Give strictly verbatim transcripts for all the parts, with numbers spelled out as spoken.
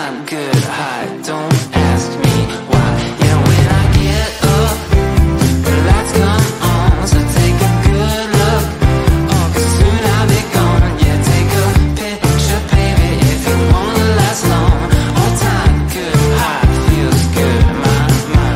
time good high. Don't ask me why. Yeah, when I get up, the lights come on, so take a good look. Oh, 'cause soon I'll be gone. Yeah, take a picture, baby, if you wanna last long. All time good high feels good in my mind.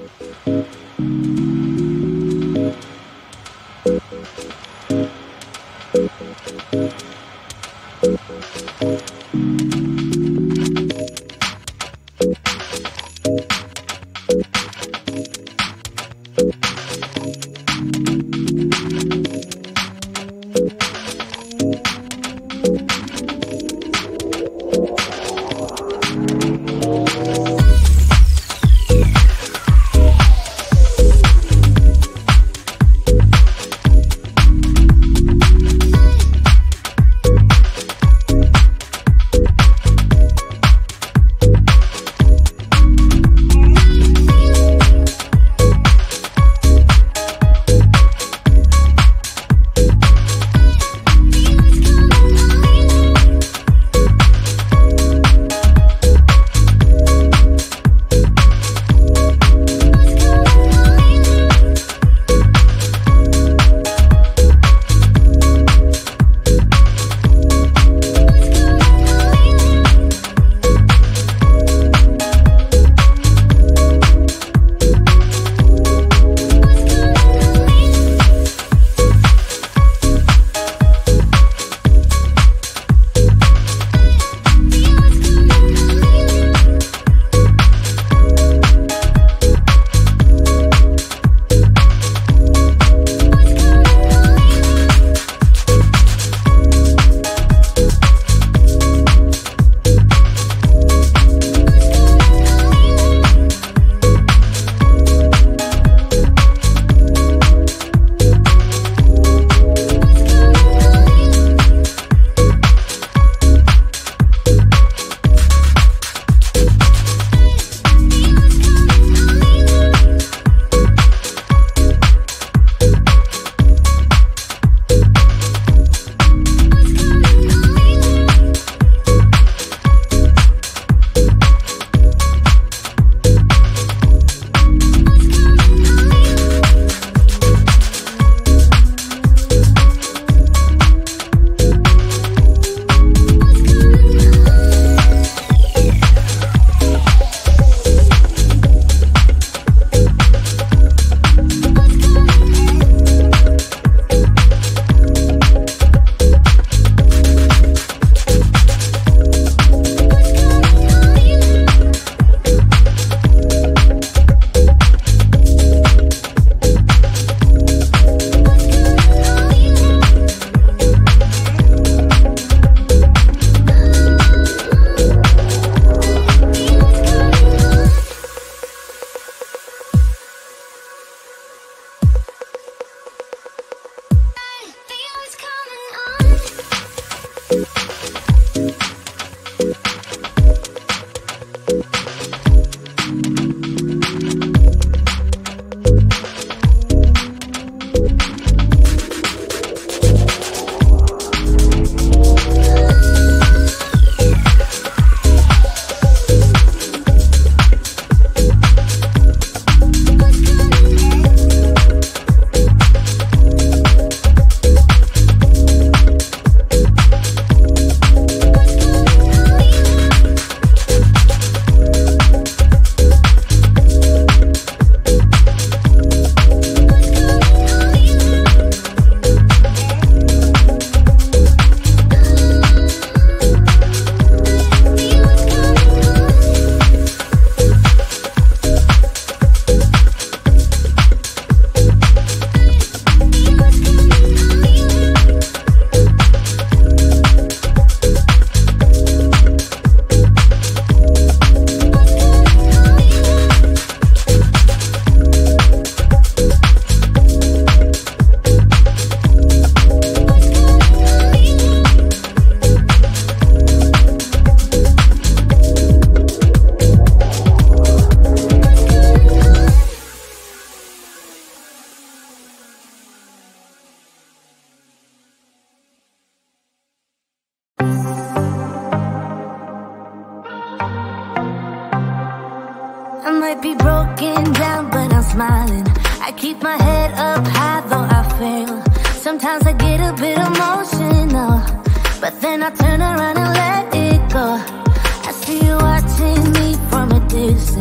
might be broken down, but I'm smiling. I keep my head up high, though I fail. Sometimes I get a bit emotional, but then I turn around and let it go. I see you watching me from a distance.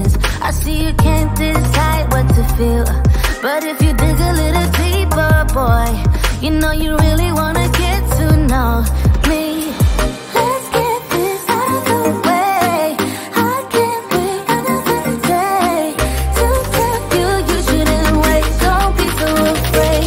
I see you can't decide what to feel, but if you dig a little deeper, boy, you know you really wanna get to know me. Let's get this out of the way. I can't wait another day to tell you you shouldn't wait. Don't be so afraid.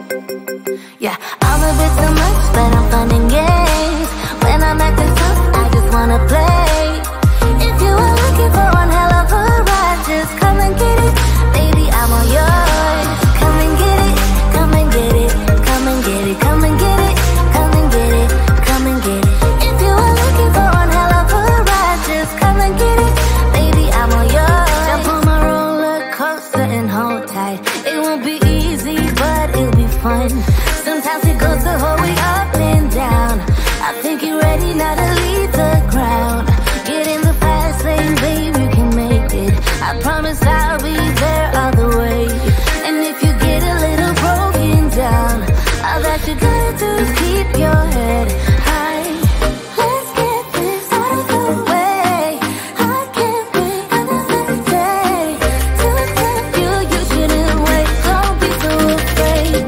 Yeah, I'm a bit too much, but I'm fun and games. When I'm acting tough, I just wanna play. If you are looking for one hell of a ride, just come and get it. Baby, I'm all yours. Come and get it, come and get it, come and get it, come and get it, come and get it, come and get it. If you are looking for one hell of a ride, just come and get it. Baby, I'm all yours. Jump on my roller coaster and hold tight. It won't be easy, but it'll be fun. Sometimes it goes the whole way up and down. I think you're ready now to leave the ground. Get in the fast lane, babe, you can make it. I promise I'll be there all the way. And if you get a little broken down, all that you gotta do is keep your head high. Let's get this out of the way. I can't wait another day to tell you you shouldn't wait. Don't be so afraid.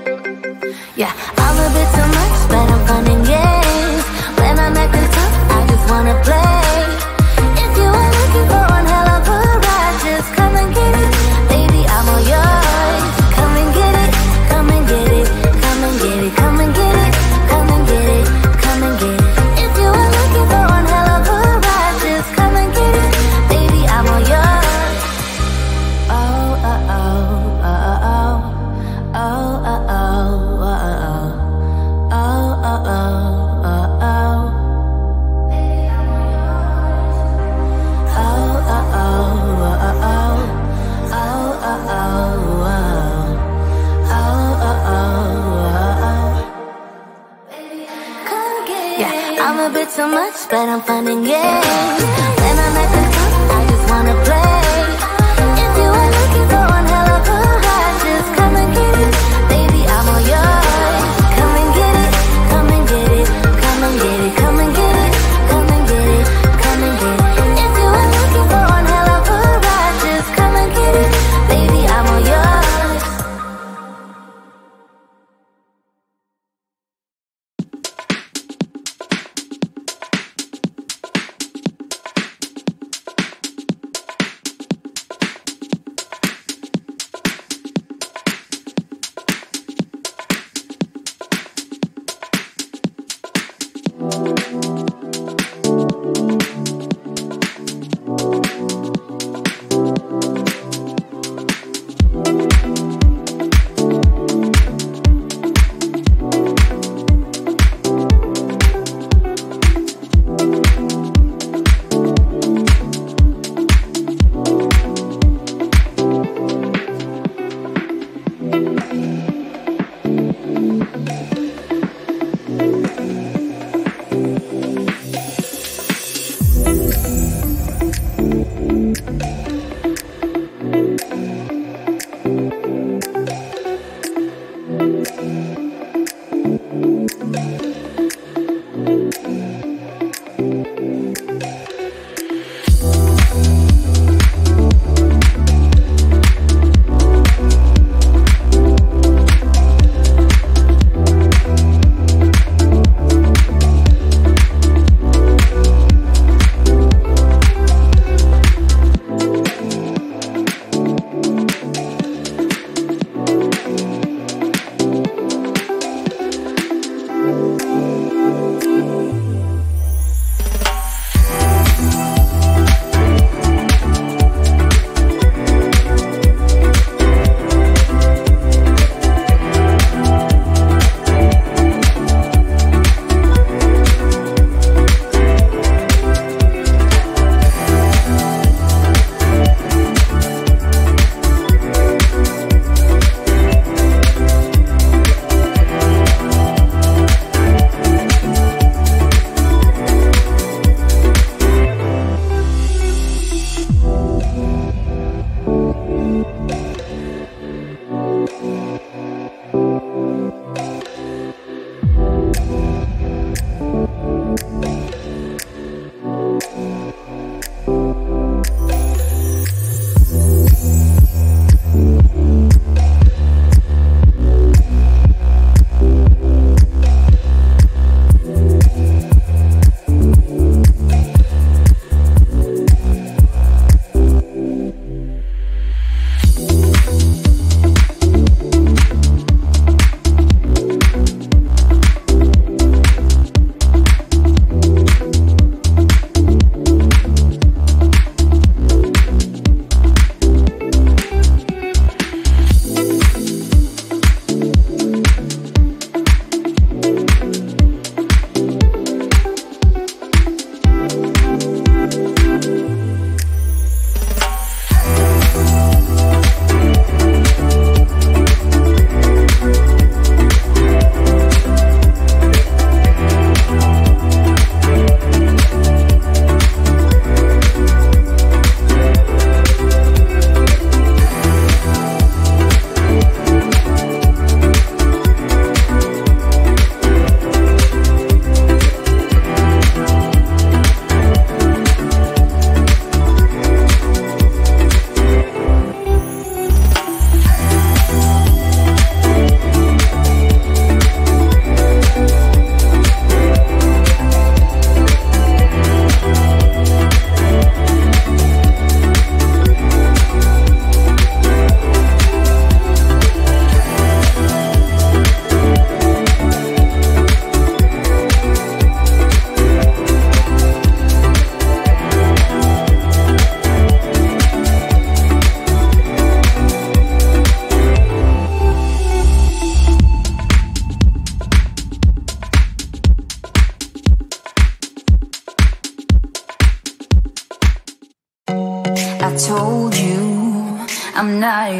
Yeah, I'm a bit too much, but I'm fun and games. When I'm acting tough, I just wanna play. If you are looking for one hell of a ride, just come and get it. Baby, I'm all yours. Come and get it, come and get it, come and get it, come and get it, come and get it, come and get it. If you are looking for one hell of a ride, just come and get it. Baby, I'm all yours. Oh, oh, oh, oh, oh, oh, oh, oh, oh, oh. Oh, oh, oh, oh, oh. Baby, I'm all yours. Oh, oh, oh, oh, oh. Oh, oh, oh, oh. Oh, oh, oh, oh. Come get it. Yeah, I'm a bit too much, but I'm fun and games. When I'm at the top, I just wanna play. If you are looking for one hell of a ride, just come and get it. Baby, I'm all yours. Come and get it, come and get it, come and get it, come and get it, come and get it, come and get it. If you are looking for one hell of a ride, just come and get it. Baby, I'm all yours.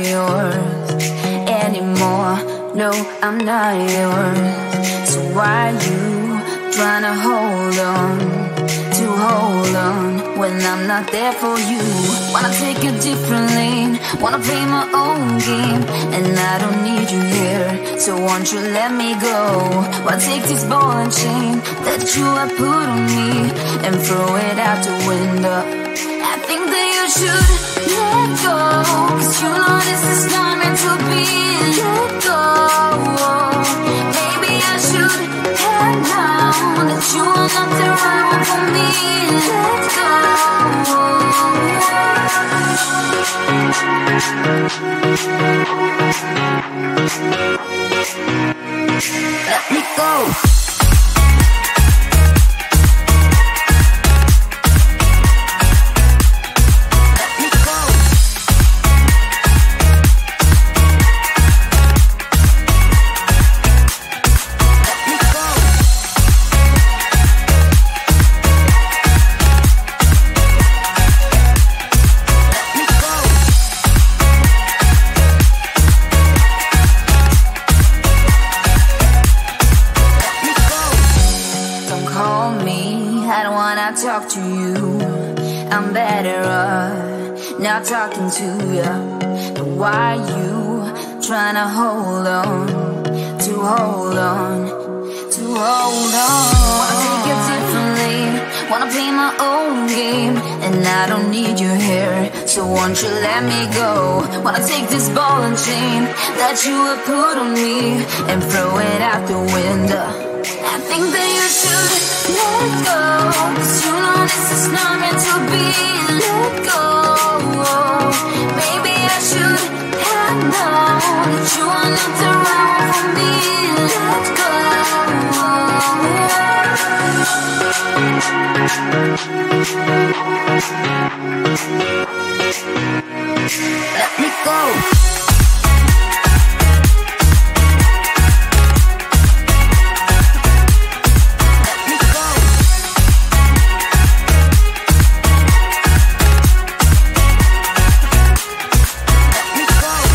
yours anymore. No, I'm not yours. So why you trying to hold on, to hold on when I'm not there for you? Wanna take a different lane, wanna play my own game, and I don't need you here, so won't you let me go? Wanna take this ball and chain that you have put on me and throw it out the window. I think that you should let go, cause you know this is not meant to be. Let go. Maybe I should have known that you are not the right one for me. Let go. Let me go. Talk to you, I'm better off not talking to you. But why you trying to hold on, to hold on, to hold on? Wanna take a different lane, wanna play my own game, and I don't need you here, so won't you let me go? Wanna take this ball and chain that you have put on me and throw it out the window. I think that you should let go, cause you know this is not meant to be. Let go. Maybe I should have known that you are not the right one for me. Let go. Let me go. Let me go.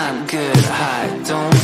I'm good, I don't